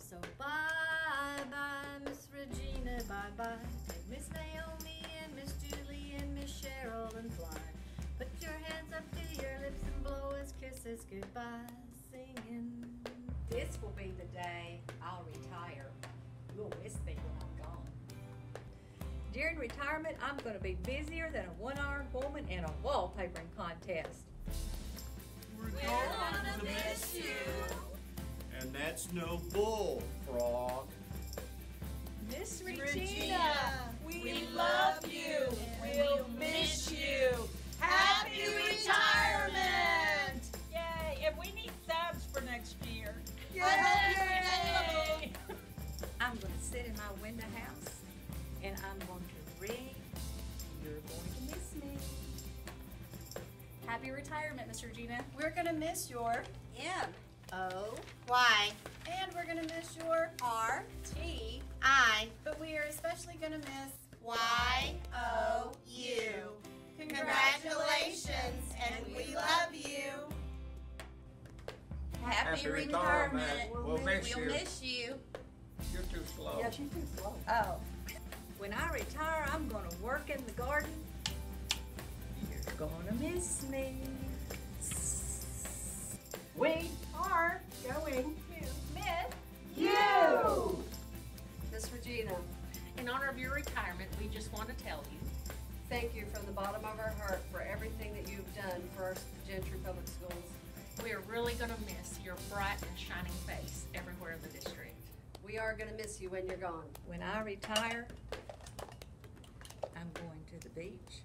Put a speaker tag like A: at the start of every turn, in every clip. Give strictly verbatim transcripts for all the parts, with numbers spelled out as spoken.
A: So bye-bye, Miss Regina, bye-bye. And Miss Naomi and Miss Julie and Miss Cheryl and Fly. Put your hands up to your lips and blow us kisses goodbye, singing.
B: This will be the day I'll retire. You'll miss me when I'm gone. During retirement, I'm going to be busier than a one-armed woman in a wallpapering contest.
C: We're,
D: We're gonna miss you.
C: And that's no bull, Frog.
B: Miss
D: Regina,
B: Regina,
D: we, we love you. We'll miss you. Happy retirement!
E: Yay! And we need subs for next year.
D: Yay! I hope you're
B: I'm going to sit in my window house and I'm going to read. You're going to miss me.
E: Happy retirement, Miss Regina.
A: We're gonna miss your
D: M
A: O,
D: Y
A: and we're gonna miss your
D: R
A: T,
D: I
A: but we are especially gonna miss
D: Y O U. Congratulations, and we love you. Happy,
F: Happy
D: retirement.
F: retirement. We'll miss
D: We'll
F: you.
D: miss you.
F: You're too slow.
B: Yeah, she's too slow. Oh. When I retire, I'm going to work in the garden. You're going to miss me.
A: We are going to miss
B: You!
G: Miss Regina,
E: In honor of your retirement, we just want to tell you
G: thank you from the bottom of our heart for everything that you've done for our Gentry Public Schools.
E: we are really going to miss your bright and shining face everywhere in the district.
G: We are going to miss you when you're gone.
B: When I retire, I'm going to the beach.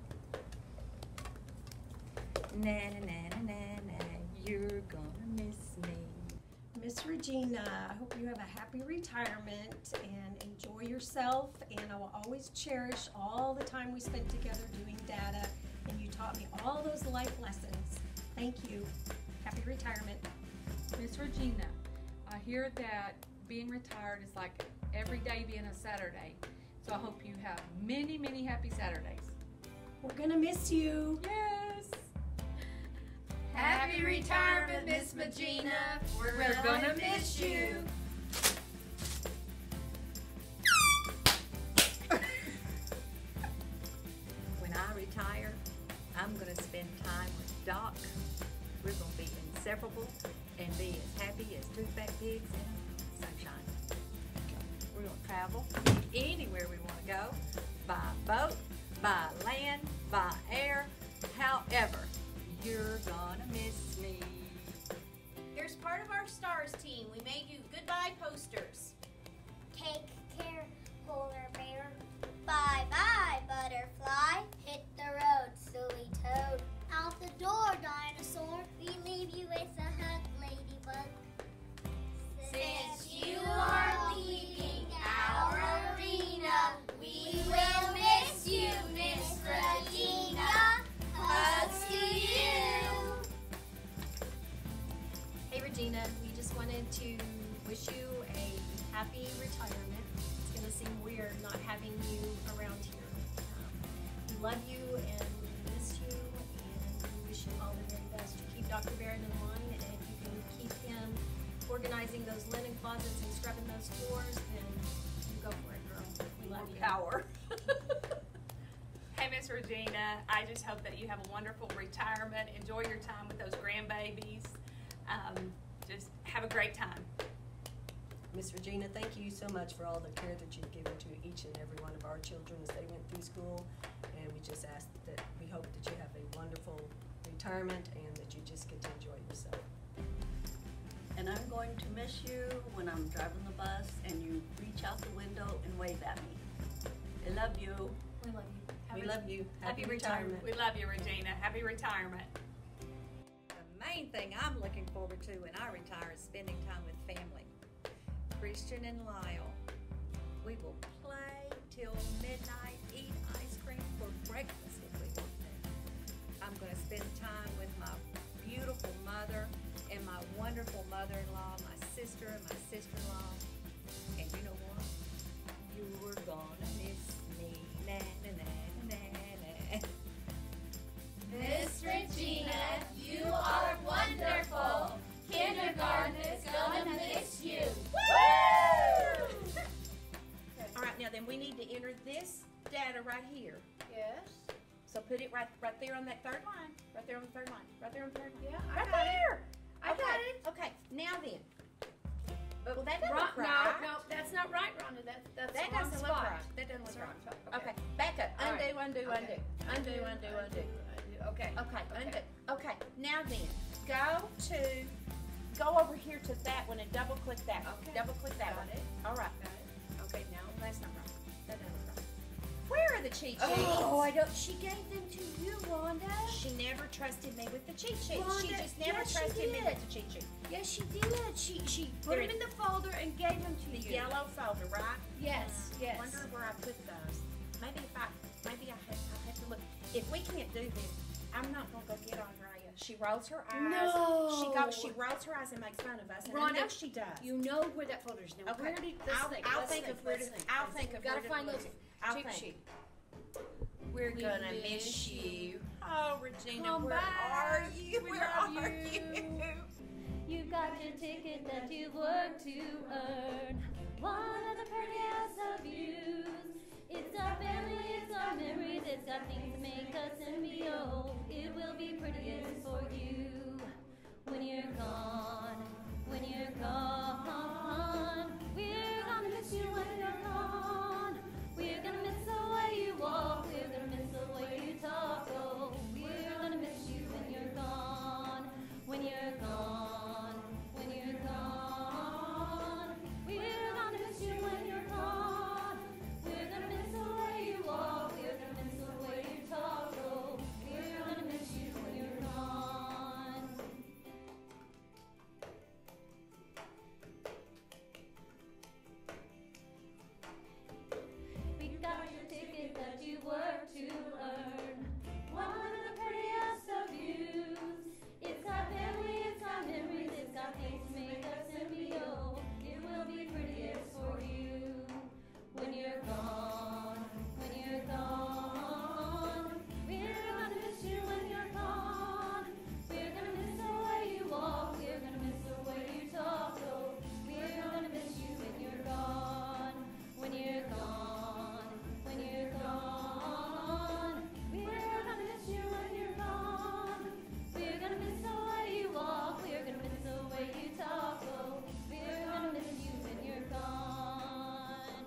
B: Na na na na na na, you're gonna miss me.
H: Miss Regina, I hope you have a happy retirement and enjoy yourself, and I will always cherish all the time we spent together doing data, and you taught me all those life lessons. Thank you. Happy retirement.
I: Miss Regina, I hear that being retired is like every day being a Saturday, so I hope you have many, many happy Saturdays.
H: We're gonna miss you.
I: Yes!
D: Happy retirement, Miss Regina. We're,
I: We're
D: gonna,
I: gonna
D: miss you.
B: When I retire, I'm gonna spend time with Doc. We're gonna be inseparable and be as happy as two fat pigs in sunshine. We're gonna travel anywhere we wanna go, by boat, by land, by air, however. You're gonna miss me.
D: Here's part of our STARS team. We made you goodbye posters.
J: Take care, polar bear. Bye-bye, butterfly. Hit the road, silly toad. Out the door, dinosaur. We leave you with a hug, ladybug.
D: Since you are leaving our arena, we will miss you, Miss Regina. Hugs to you.
A: Hey Regina, we just wanted to wish you a happy retirement. It's going to seem weird not having you around here. Um, we love you and we miss you, and we wish you all the very best. You keep Doctor Barrett in line, and if you can keep him organizing those linen closets and scrubbing those floors, then you go for it, girl. We love you.
B: Power.
E: Hey, Miss Regina, I just hope that you have a wonderful retirement. Enjoy your time with those grandbabies. Um, just have a great time.
G: Miss Regina, thank you so much for all the care that you've given to each and every one of our children as they went through school. And we just ask that we hope that you have a wonderful retirement and that you just get to enjoy yourself.
K: And I'm going to miss you when I'm driving the bus and you reach out the window and wave at me. I love you.
A: We love you.
G: We love you.
A: Happy
G: Happy
A: retirement.
E: We love you, Regina. Happy retirement.
B: The main thing I'm looking forward to when I retire is spending time with family. Christian and Lyle. We will play till midnight, eat ice cream for breakfast if we want to. I'm going to spend time with my beautiful mother and my wonderful mother-in-law, my sister and my sister-in-law. And you know what? You were gonna miss me. Na na na na na.
D: Miss Regina, you are wonderful. Kindergarten is gonna miss you. Woo! right there on that third line. Right there on the third line. Right there on the third line.
H: Yeah, I
D: right
H: got it.
D: there.
H: I
D: okay.
H: got it.
D: Okay, now then. Well, that doesn't
H: Ron,
D: look right.
H: No, no, that's not right, Rhonda. That, that's
D: That
H: the wrong
D: doesn't
H: spot.
D: look right. That doesn't
H: That's
D: look
H: the
D: right.
H: wrong spot.
D: Okay, back up.
H: All
D: Undo,
H: right.
D: undo,
H: Okay.
D: undo. Undo, undo, undo.
H: undo. Okay.
D: Okay, undo.
H: Okay.
D: Okay, now then, go to, go over here to that one and double click that one.
H: Okay.
D: Double click that
H: Got
D: one.
H: it.
D: All right.
H: Got it. Okay, now.
D: That's not right. That doesn't look right. Where are the cheat sheets?
B: Oh, I don't. She gave them to you, Wanda.
D: She never trusted me with the cheat sheets. She
B: Wanda,
D: just never
B: yes, she
D: trusted me
B: did.
D: with the cheat sheet.
B: Yes, she did. She she put
D: They're
B: them in the folder and gave them to
D: The
B: you.
D: yellow folder, right?
B: Yes,
D: I
B: yes.
D: wonder where I put those. Maybe if I, maybe I have, I have to look. If we can't do this, I'm not gonna go get Andrea. She rolls her eyes.
B: No.
D: She goes. She rolls her eyes and makes fun of us, and I
B: Rhonda,
D: know she does.
B: You know where that folder is now.
D: Okay.
B: Where did this
D: I'll,
B: thing?
D: I'll
B: let's
D: think
B: think,
D: of where to.
B: let's think,
D: I'll
B: let's
D: think
B: think.
D: of
B: We
D: where
B: gotta
D: to
B: find
D: look.
B: those
D: I'll
B: cheat
D: think.
B: sheet.
D: We're
B: We
D: gonna
B: miss
D: miss you.
B: you.
D: Oh, Regina,
B: Come
D: where
B: back.
D: are you?
B: We
D: Where
B: love
D: are
B: you.
D: you?
L: You got your ticket that you worked to earn. One of the prettiest of views. It's our family, it's our memories, it's got things to make us envious. It will be prettiest for you when you're gone, when you're gone. We're gonna miss you when you're gone. We're gonna miss the way you walk, we're gonna miss the way you talk. Oh, we're gonna miss you when you're gone, when you're gone, when you're gone. We're gonna miss you when you're gone. We're gonna miss the way you walk, we're gonna miss the way you talk. Oh, we're gonna miss you when you're gone. We got your ticket that you worked to earn. One of the prettiest of views. It's our family, it's our memories, it's got things to make us envious. It will be prettiest for you when you're gone, when you're gone. We're gonna miss you when you're gone. We're gonna miss the way you walk, we're gonna miss the way you talk. Oh, we're gonna miss you when you're gone, when you're gone, when you're gone. We're gonna miss you when you're gone. We're gonna miss the way you walk, we're gonna miss the way you talk. Oh, we're gonna miss you when you're gone.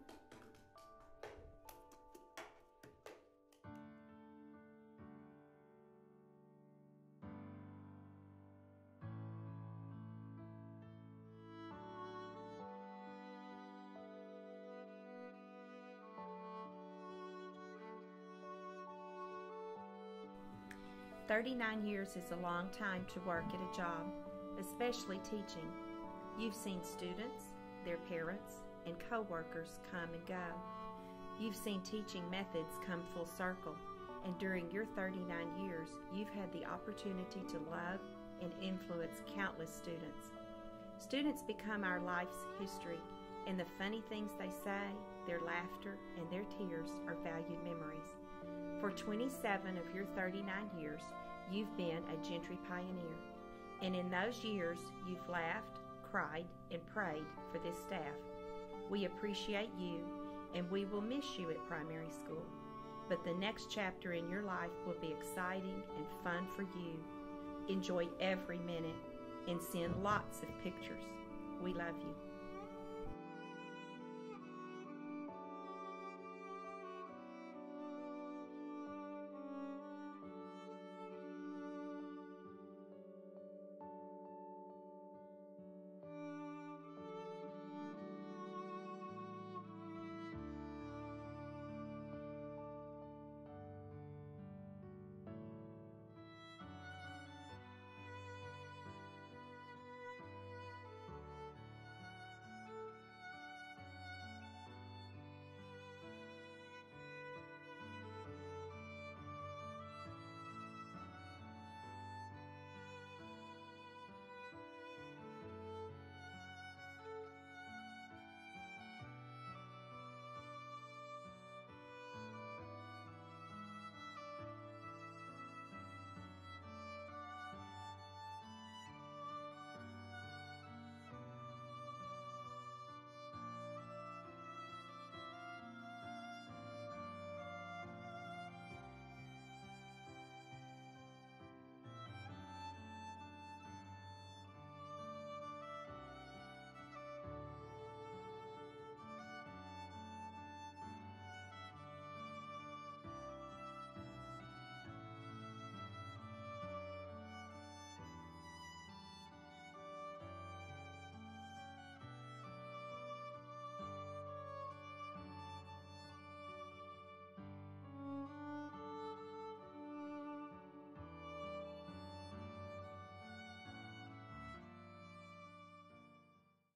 M: thirty-nine years is a long time to work at a job, especially teaching. You've seen students, their parents, and co-workers come and go. You've seen teaching methods come full circle, and during your thirty-nine years, you've had the opportunity to love and influence countless students. Students become our life's history, and the funny things they say, their laughter, and their tears are valued memories. For twenty-seven of your thirty-nine years, you've been a Gentry pioneer. And in those years, you've laughed, cried, and prayed for this staff. We appreciate you, and we will miss you at primary school. But the next chapter in your life will be exciting and fun for you. Enjoy every minute and send lots of pictures. We love you.